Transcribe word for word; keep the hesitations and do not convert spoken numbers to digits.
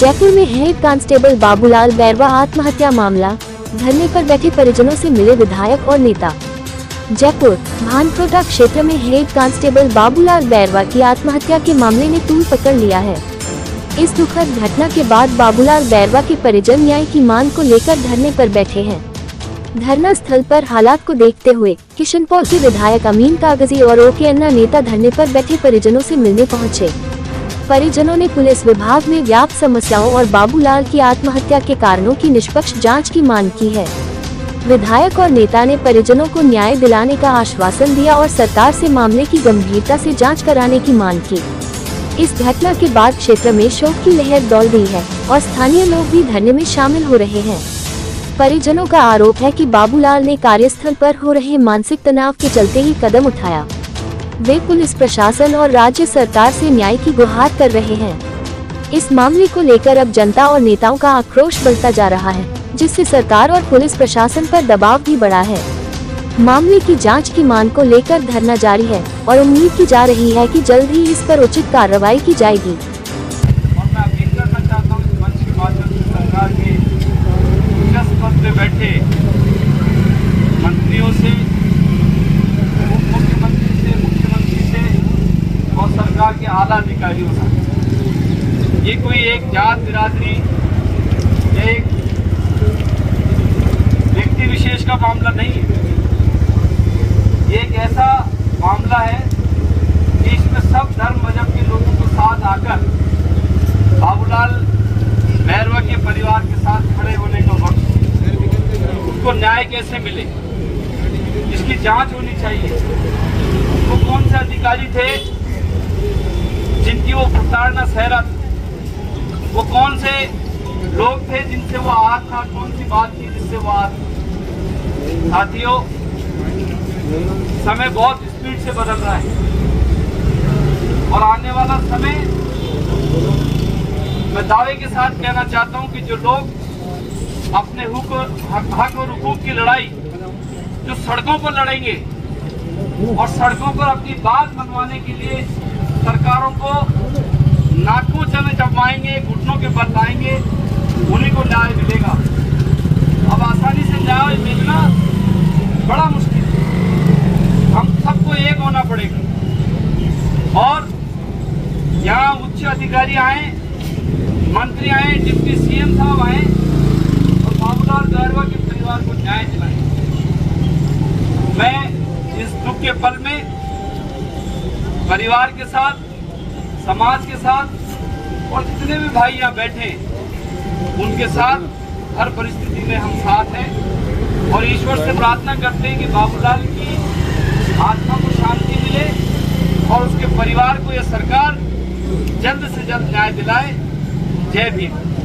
जयपुर में head constable Babulal Bairwa आत्महत्या मामला, धरने पर बैठे परिजनों से मिले विधायक और नेता। जयपुर भानप्रोटा क्षेत्र में हेड कांस्टेबल बाबूलाल बैरवा की आत्महत्या के मामले ने तूल पकड़ लिया है। इस दुखद घटना के बाद बाबूलाल बैरवा के परिजन न्याय की मांग को लेकर धरने पर बैठे हैं। धरना स्थल पर हालात को देखते हुए किशनपौर के विधायक अमीन कागजी और ओके अन्ना नेता धरने पर बैठे परिजनों से मिलने पहुंचे। परिजनों ने पुलिस विभाग में व्याप्त समस्याओं और बाबूलाल की आत्महत्या के कारणों की निष्पक्ष जांच की मांग की है। विधायक और नेता ने परिजनों को न्याय दिलाने का आश्वासन दिया और सरकार से मामले की गंभीरता से जांच कराने की मांग की। इस घटना के बाद क्षेत्र में शोक की लहर दौड़ गई है और स्थानीय लोग भी धरने में शामिल हो रहे हैं। परिजनों का आरोप है कि बाबूलाल ने कार्यस्थल पर हो रहे मानसिक तनाव के चलते ही कदम उठाया। वे पुलिस प्रशासन और राज्य सरकार से न्याय की गुहार कर रहे हैं। इस मामले को लेकर अब जनता और नेताओं का आक्रोश बढ़ता जा रहा है, जिससे सरकार और पुलिस प्रशासन पर दबाव भी बढ़ा है। मामले की जांच की मांग को लेकर धरना जारी है और उम्मीद की जा रही है कि जल्द ही इस पर उचित कार्रवाई की जाएगी। और मैं अपील करना चाहता हूं मंच के माध्यम से सरकार के उच्च पद पे बैठे मंत्रियों से, उप मुख्यमंत्री से, मुख्यमंत्री से और सरकार के आला अधिकारियों से, ये कोई एक जात बिरादरी या एक व्यक्ति विशेष का मामला नहीं है। ये एक ऐसा मामला है कि इसमें सब धर्म मजहब के लोगों को साथ आकर बाबूलाल बैरवा के परिवार के साथ खड़े होने का वक्त, उनको न्याय कैसे मिले, इसकी जांच होनी चाहिए। वो कौन से अधिकारी थे जिनकी वो प्रताड़ना सह रहा था, वो कौन से लोग थे जिनसे वो आहत था, कौन सी बात थी जिससे वो आहत था। साथियों, समय बहुत स्पीड से बदल रहा है और आने वाला समय, मैं दावे के साथ कहना चाहता हूं कि जो लोग अपने हक, हक और हुकूक की लड़ाई जो सड़कों पर लड़ेंगे और सड़कों पर अपनी बात मनवाने के लिए सरकारों को नाकों चने चबवाएंगे, घुटनों के बल लाएंगे, उन्हीं को न्याय मिलेगा। अब आसानी से न्याय मिलना बड़ा मुश्किल है। हम सबको एक होना पड़ेगा और यहाँ उच्च अधिकारी आए, मंत्री आए, डिप्टी सीएम साहब आए और बाबूलाल बैरवा के परिवार को न्याय दिलाएं। मैं इस दुख के पल में परिवार के साथ, समाज के साथ और जितने भी भाई यहाँ बैठे उनके साथ हर परिस्थिति में हम साथ हैं और ईश्वर से प्रार्थना करते हैं कि बाबूलाल की आत्मा को शांति मिले और उसके परिवार को यह सरकार जल्द से जल्द न्याय दिलाए। जय भीम।